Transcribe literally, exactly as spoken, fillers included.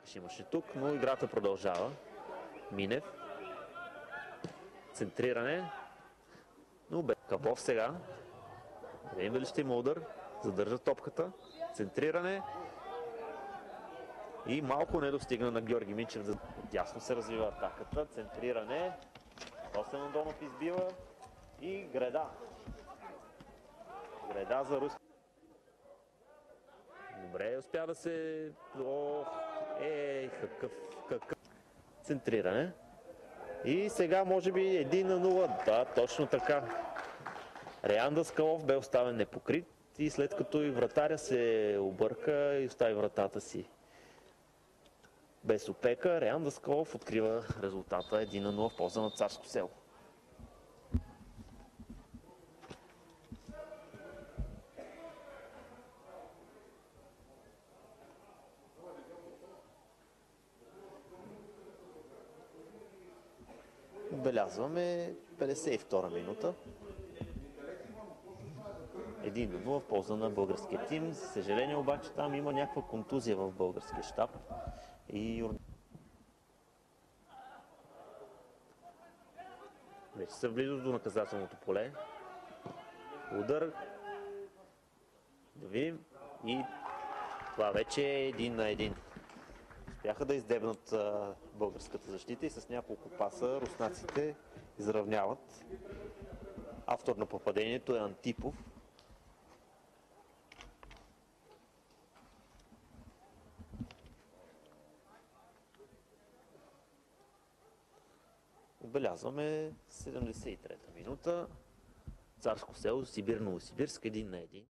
мяч имаше тук, но играта продължава. Минев. Центриране. Но бе, Капов сега. Да видим дали ще има удар. Задържа топката. Центриране. И малко не достигна на Георги Минчев. Дясно се развива атаката. Центриране. Росен Андонов избива. И Греда. Греда за Руси. Добре, успя да се... Ох, ей, какъв, какъв... Центриране. И сега може би един на нула. Да, точно така. Реян Даскалов бе оставен непокрит и след като и вратаря се обърка и остави вратата си без опека, Реян Даскалов открива резултата един на нула в полза на Царско село. Отбелязваме петдесет и втора минута. един на нула в полза на българския тим. За съжаление обаче там има някаква контузия в българския щаб. И вече са близо до наказателното поле. Удар. Да видим. И това вече е един на един. Успяха да издебнат а, българската защита и с няколко паса руснаците изравняват. Автор на попадението е Антипов. Отбелязваме седемдесет и трета минута. Царско село, Сибир, Новосибирск, един на един.